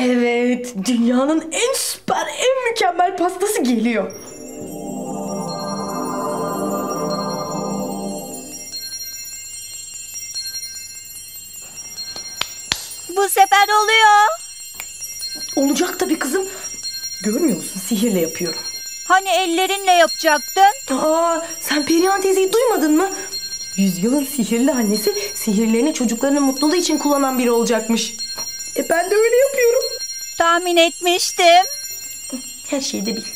Evet, dünyanın en süper, en mükemmel pastası geliyor. Bu sefer oluyor. Olacak tabii kızım. Görmüyor musun? Sihirle yapıyorum. Hani ellerinle yapacaktın? Sen Perihan teyzeyi duymadın mı? Yüzyılın sihirli annesi sihirlerini çocuklarının mutluluğu için kullanan biri olacakmış. Ben de öyle yapıyorum. Tahmin etmiştim. Her şeyi de bil.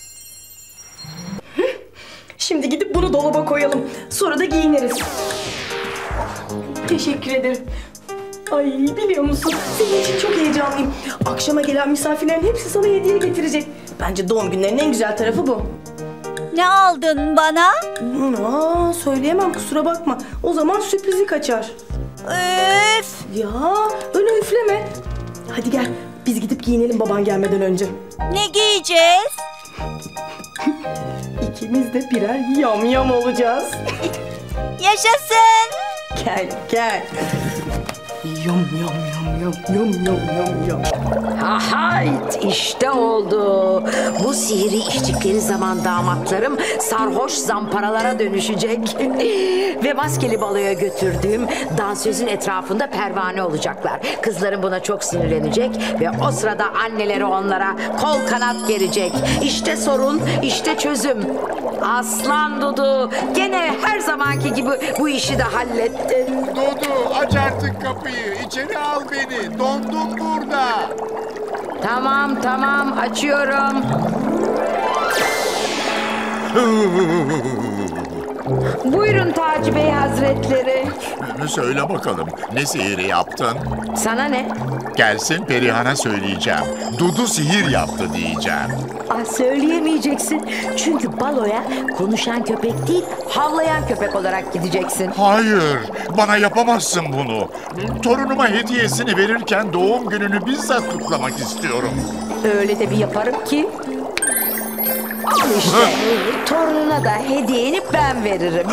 Şimdi gidip bunu dolaba koyalım. Sonra da giyiniriz. Teşekkür ederim. Ay, biliyor musun? Senin için çok heyecanlıyım. Akşama gelen misafirlerin hepsi sana hediye getirecek. Bence doğum günlerinin en güzel tarafı bu. Ne aldın bana? Söyleyemem, kusura bakma. O zaman sürprizi kaçar. Üf! Ya öyle üfleme. Hadi gel, biz gidip giyinelim baban gelmeden önce. Ne giyeceğiz? İkimiz de birer yam olacağız. Yaşasın! Gel gel. Yam. Hayt, işte oldu. Bu sihiri içtikleri zaman damatlarım sarhoş zamparalara dönüşecek. Ve maskeli baloya götürdüğüm dansözün etrafında pervane olacaklar. Kızlarım buna çok sinirlenecek ve o sırada anneleri onlara kol kanat gerecek. İşte sorun, işte çözüm. Aslan Dudu, gene her zamanki gibi bu işi de hallettin. Dudu, aç artık kapıyı. İçeri al beni. Dondum burada. Tamam, açıyorum. Buyurun Taci Bey Hazretleri. Söyle bakalım, ne sihiri yaptın? Sana ne? Gelsin Perihan'a söyleyeceğim. Dudu sihir yaptı diyeceğim. Söyleyemeyeceksin. Çünkü baloya konuşan köpek değil, havlayan köpek olarak gideceksin. Hayır, bana yapamazsın bunu. Torunuma hediyesini verirken doğum gününü bizzat kutlamak istiyorum. Öyle de bir yaparım ki. Al işte. Torununa da hediyeni ben veririm.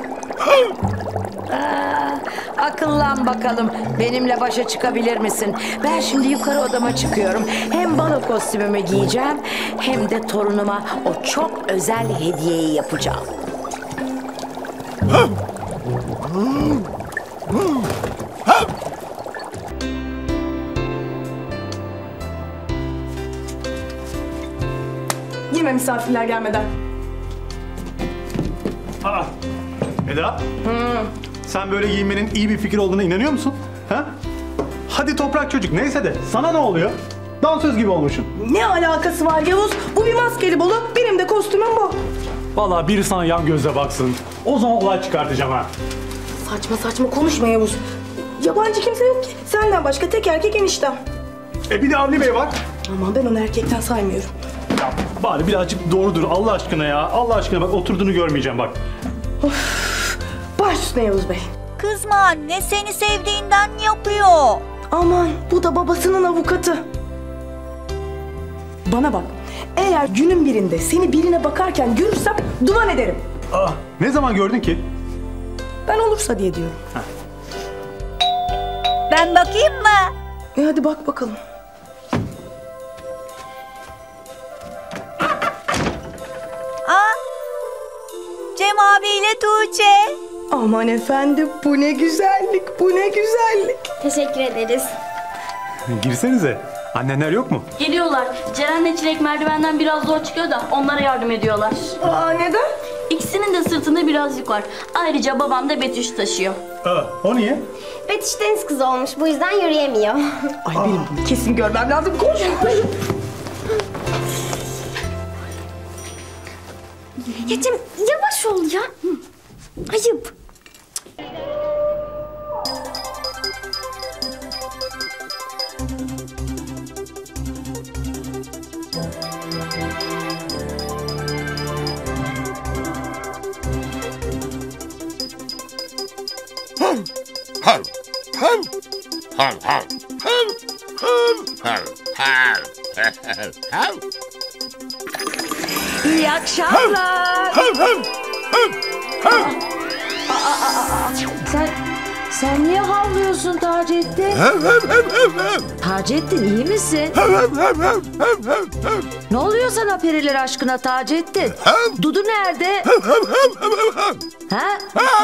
Akıllan bakalım. Benimle başa çıkabilir misin? Ben şimdi yukarı odama çıkıyorum. Hem balo kostümümü giyeceğim, hem de torunuma o çok özel hediyeyi yapacağım. Yeme misafirler gelmeden. Eda, sen böyle giyinmenin iyi bir fikir olduğuna inanıyor musun? Ha? Hadi toprak çocuk, neyse de sana ne oluyor? Dansöz gibi olmuşsun. Ne alakası var Yavuz? Bu bir maskeli balo, benim de kostümüm bu. Vallahi biri sana yan gözle baksın. O zaman olay çıkartacağım ha. Saçma konuşma Yavuz. Yabancı kimse yok ki. Senden başka tek erkek eniştem. Bir de Avni Bey var. Ama ben onu erkekten saymıyorum. Ya bari birazcık doğru dur Allah aşkına ya. Allah aşkına bak, oturduğunu görmeyeceğim bak. Baş üstüne Yavuz Bey. Kızma anne, seni sevdiğinden yapıyor. Aman, bu da babasının avukatı. Bana bak, eğer günün birinde seni birine bakarken görürsem duman ederim. Ne zaman gördün ki? Ben olursa diye diyorum. Ben bakayım mı? Hadi bak bakalım. Cem abiyle Tuğçe. Aman efendim, bu ne güzellik, bu ne güzellik. Teşekkür ederiz. Girsenize. Annenler yok mu? Geliyorlar. Ceren'le Çilek merdivenden biraz zor çıkıyor da onlara yardım ediyorlar. Neden? İkisinin de sırtında biraz yük var. Ayrıca babam da Betüş taşıyor. O niye? Betüş deniz kızı olmuş, bu yüzden yürüyemiyor. Ay benim bunu kesin görmem lazım. Koş. Ya Cem, yavaş ol ya. Ayıp. İyi akşamlar. Sen niye havlıyorsun Taceddin? Taceddin iyi misin? Ne oluyor sana periler aşkına Taceddin? Dudu nerede? Ha?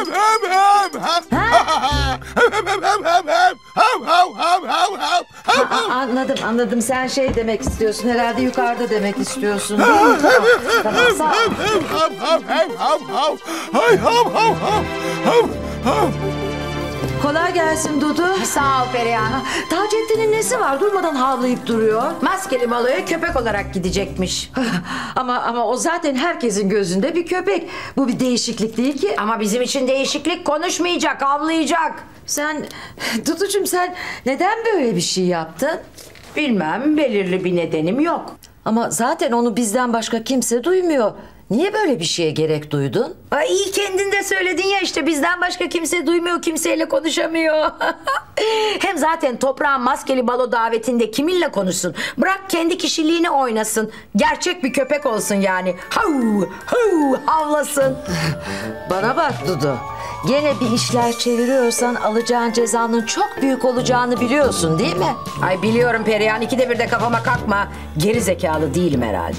Anladım. Sen şey demek istiyorsun. Herhalde yukarıda demek istiyorsun. Değil mi? Tamam, sağ ol. Kolay gelsin Dudu. Sağ ol Perihan. Taceddin'in nesi var? Durmadan havlayıp duruyor. Maskeli baloya köpek olarak gidecekmiş. Ama o zaten herkesin gözünde bir köpek. Bu bir değişiklik değil ki. Ama bizim için değişiklik, konuşmayacak, avlayacak. Duducuğum sen neden böyle bir şey yaptın? Bilmem, belirli bir nedenim yok. Ama zaten onu bizden başka kimse duymuyor. Niye böyle bir şeye gerek duydun? Ay, iyi kendin de söyledin ya, işte bizden başka kimse duymuyor, kimseyle konuşamıyor. Hem zaten Toprağın maskeli balo davetinde kiminle konuşsun? Bırak kendi kişiliğini oynasın. Gerçek bir köpek olsun yani. Hav hav havlasın. Bana bak Dudu. Gene bir işler çeviriyorsan alacağın cezanın çok büyük olacağını biliyorsun değil mi? Ay biliyorum Perihan, ikide bir de kafama kalkma. Geri zekalı değilim herhalde.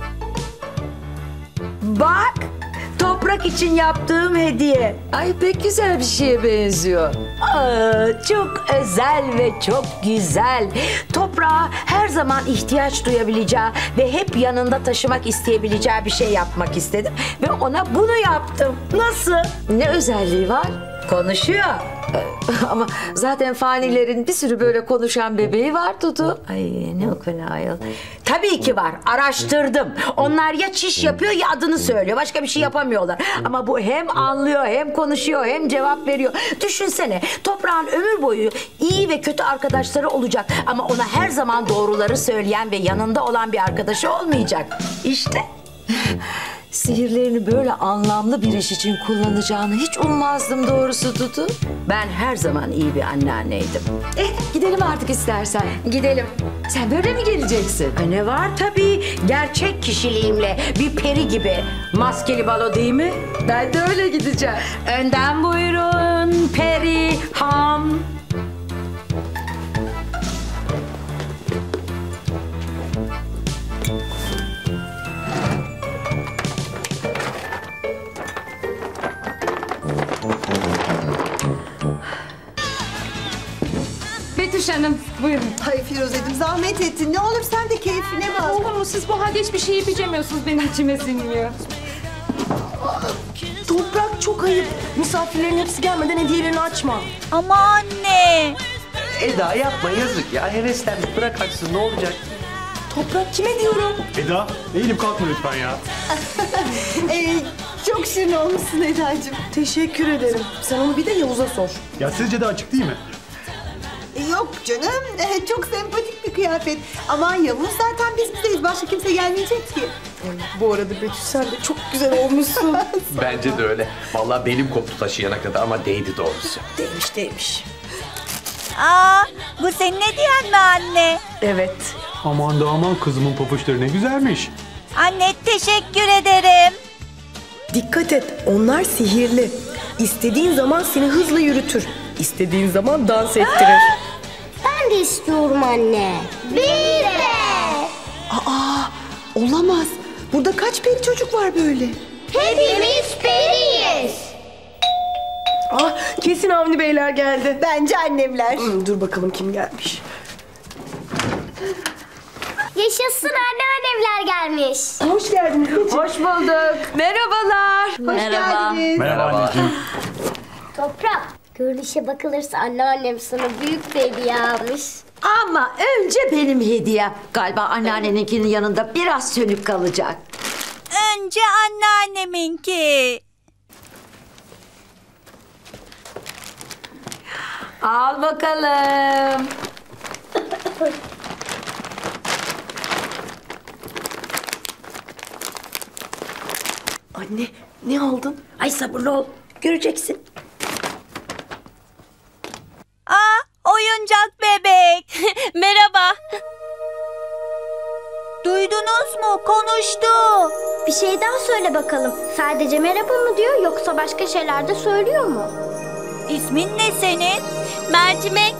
Bak, Toprak için yaptığım hediye. Ay pek güzel bir şeye benziyor. Çok özel ve çok güzel. Toprağa her zaman ihtiyaç duyabileceği ve hep yanında taşımak isteyebileceği bir şey yapmak istedim. Ve ona bunu yaptım. Nasıl? Ne özelliği var? Konuşuyor. Ama zaten fanilerin bir sürü böyle konuşan bebeği var Dudu. Ay ne o kadar ayol. Tabii ki var. Araştırdım. Onlar ya çiş yapıyor ya adını söylüyor. Başka bir şey yapamıyorlar. Ama bu hem anlıyor, hem konuşuyor, hem cevap veriyor. Düşünsene, Toprağın ömür boyu iyi ve kötü arkadaşları olacak. Ama ona her zaman doğruları söyleyen ve yanında olan bir arkadaşı olmayacak. İşte. Sihirlerini böyle anlamlı bir iş için kullanacağını hiç ummazdım doğrusu Dudu. Ben her zaman iyi bir anneanneydim. Gidelim artık istersen. Gidelim. Sen böyle mi geleceksin? Ay ne var tabii. Gerçek kişiliğimle bir peri gibi. Maskeli balo değil mi? Ben de öyle gideceğim. Önden buyurun Perihan. Betüş Hanım, buyurun. Ay Firuzeciğim zahmet ettin. Ne olur sen de keyfine bak. Olur mu? Siz bu halde hiçbir şey yapamıyorsunuz, benim içime sinmiyor. Toprak çok ayıp. Misafirlerin hepsi gelmeden hediyelerini açma. Ama anne. Eda yapma yazık ya. Heveslendik, bırak açsın, ne olacak? Toprak kime diyorum? Eda, eğilip kalkma lütfen ya. Çok şirin olmuşsun Eda'cığım. Teşekkür ederim. Sen onu bir de Yavuz'a sor. Ya sizce de açık değil mi? Yok canım. Çok sempatik bir kıyafet. Aman Yavuz zaten biz bizeyiz. Başka kimse gelmeyecek ki. Bu arada Betüş sen de çok güzel olmuşsun. Bence de öyle. Vallahi benim koptu taşıyana kadar ama değdi doğrusu. Değmiş. Bu senin hediyen mi anne? Evet. Aman da aman, kızımın papuçları ne güzelmiş. Anne teşekkür ederim. Dikkat et, onlar sihirli. İstediğin zaman seni hızla yürütür. İstediğin zaman dans ettirir. Ben de istiyorum anne. Bir de. Olamaz. Burada kaç peri çocuk var böyle? Hepimiz periyiz. Kesin Avni Beyler geldi. Bence annemler. Dur bakalım kim gelmiş. Yaşasın anneannemler gelmiş. Hoş geldiniz. Hoş bulduk. Merhabalar. Hoş geldiniz. Merhaba anneciğim. Toprak. Görünüşe bakılırsa anneannem sana büyük bir hediye almış. Ama önce benim hediye. Galiba anneanneninkinin yanında biraz sönük kalacak. Önce anneanneminki. Al bakalım. Anne ne aldın? Ay sabırlı ol. Göreceksin. Oyuncak bebek. Merhaba. Duydunuz mu? Konuştu. Bir şey daha söyle bakalım. Sadece merhaba mı diyor yoksa başka şeyler de söylüyor mu? İsmin ne senin? Mercimek.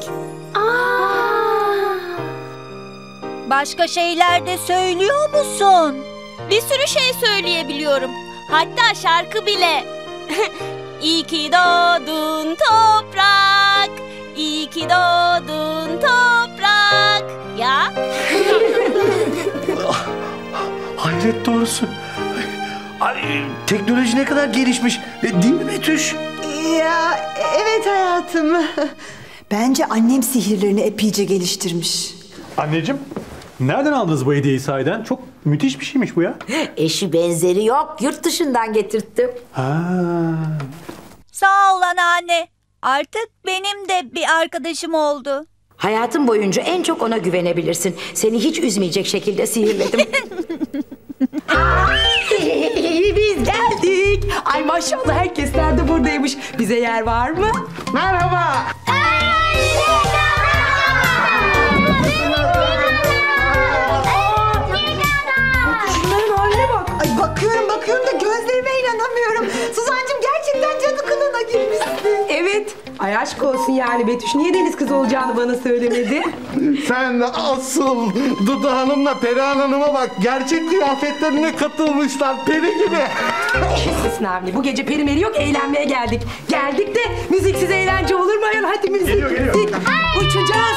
Başka şeyler de söylüyor musun? Bir sürü şey söyleyebiliyorum. Hatta şarkı bile. İyi ki doğdun toprak. İyi ki doğdun toprak. Ya. Hayret doğrusu. Ay, teknoloji ne kadar gelişmiş. Değil mi Betüş? Ya evet hayatım. Bence annem sihirlerini epeyce geliştirmiş. Anneciğim, nereden aldınız bu hediyeyi sahiden? Çok müthiş bir şeymiş bu ya. Eşi benzeri yok. Yurt dışından getirttim. Ha. Sağ ol anneanne. Artık benim de bir arkadaşım oldu. Hayatın boyunca en çok ona güvenebilirsin. Seni hiç üzmeyecek şekilde sihirledim. Biz geldik. Ay maşallah herkesler de buradaymış. Bize yer var mı? Merhaba. Şunların haline bak. Ay bakıyorum da gözlerime inanamıyorum. Suzancığım gerçekten cadı kılığına girmişsin. Evet. Ay aşk olsun yani Betüş. Niye deniz kızı olacağını bana söylemedi? Sen asıl Dudu Hanım'la Perihan Hanım'a bak. Gerçek kıyafetlerine katılmışlar. Peri gibi. Kesin Avni. Bu gece perimeri yok, eğlenmeye geldik. Geldik de müziksiz eğlence olur mu ayol? Hadi müzik. Geliyor. Uçacağız.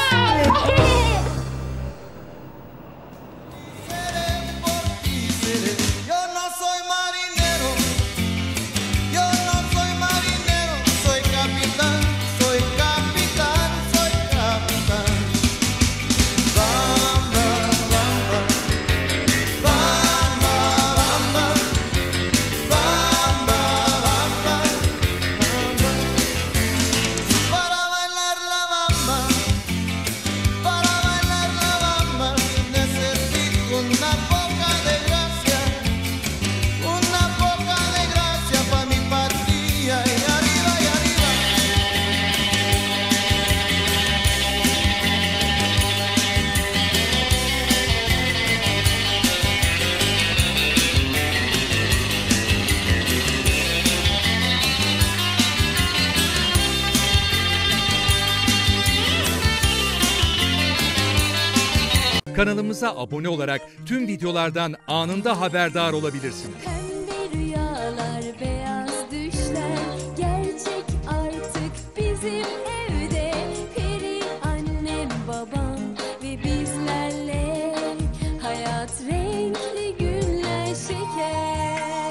Kanalımıza abone olarak tüm videolardan anında haberdar olabilirsiniz.